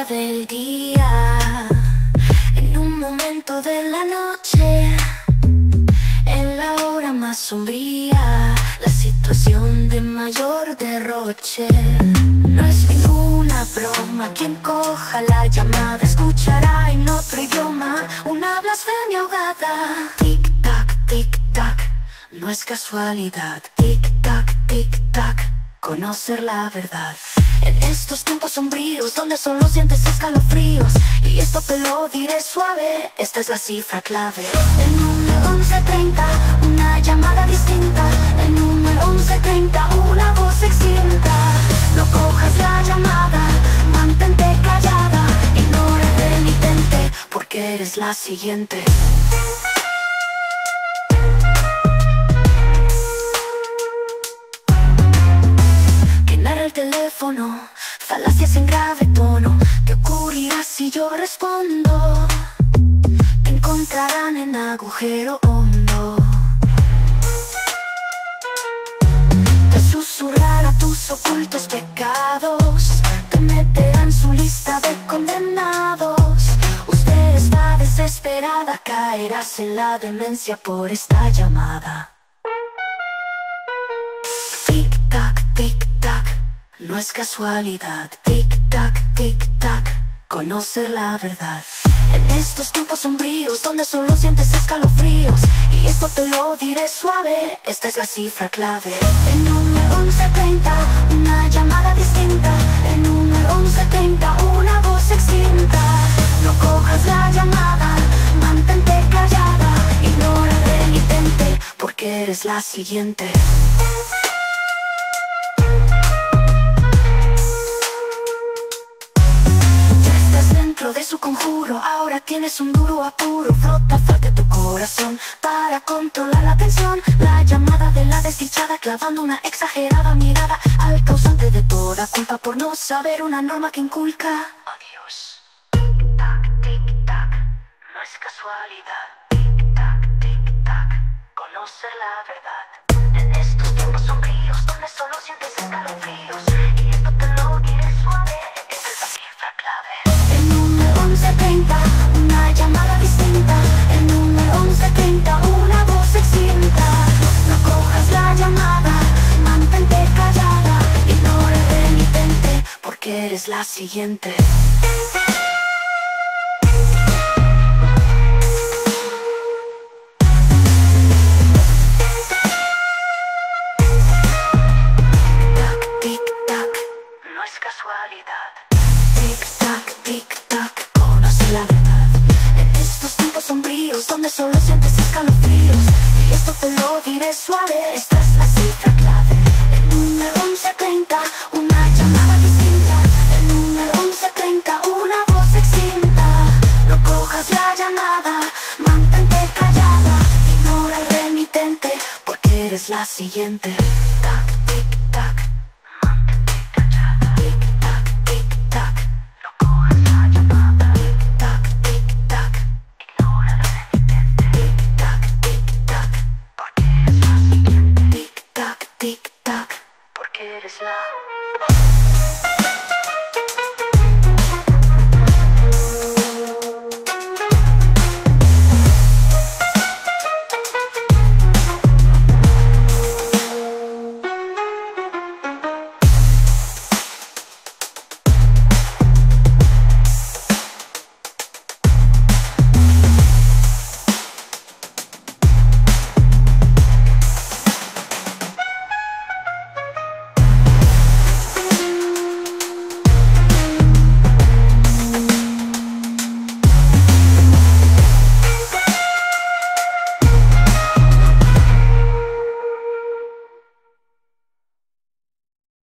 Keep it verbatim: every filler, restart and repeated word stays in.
del día, en un momento de la noche, en la hora más sombría, la situación de mayor derroche. No es ninguna broma, quien coja la llamada escuchará en otro idioma una blasfemia ahogada. Tic tac, tic tac, no es casualidad. Tic tac, tic tac, conocer la verdad. En estos tiempos sombríos donde solo sientes escalofríos, y esto te lo diré suave, esta es la cifra clave. El número once treinta, una llamada distinta. El número once treinta, una voz extinta. No cojas la llamada, mantente callada, ignora el remitente, porque eres la siguiente. El teléfono, falacias en grave tono. ¿Qué ocurrirá si yo respondo? Te encontrarán en agujero hondo. Te susurrará tus ocultos pecados, te meterán en su lista de condenados. Usted está desesperada, caerás en la demencia por esta llamada. Tic tac, tic tac, no es casualidad. Tic tac, tic tac, conocer la verdad. En estos tiempos sombríos donde solo sientes escalofríos, y esto te lo diré suave, esta es la cifra clave. El número once treinta, una llamada distinta. El número once treinta, una voz extinta. No cojas la llamada, mantente callada, ignora el remitente, porque eres la siguiente. De su conjuro, ahora tienes un duro apuro. Frota fuerte tu corazón para controlar la tensión. La llamada de la desdichada, clavando una exagerada mirada al causante de toda culpa por no saber una norma que inculca. Adiós. Tic tac, tic tac, no es casualidad. Tic tac, tic tac, conocer la verdad. En estos tiempos sombríos donde solo sientes escalofríos, y esto te lo diré suave, esa es la cifra clave. once treinta, una llamada distinta. El número once treinta, una voz extinta. No cojas la llamada, mantente callada, ignora el remitente, porque eres la siguiente. Tac, tic tac, no es casualidad. Tic tac, tic tac, la verdad. En estos tiempos sombríos donde solo sientes escalofríos, y esto te lo diré suave, esta es la cifra clave. El número once treinta, una llamada distinta. El número once treinta, una voz extinta. No cojas la llamada, mantente callada, ignora el remitente, porque eres la siguiente. Tac,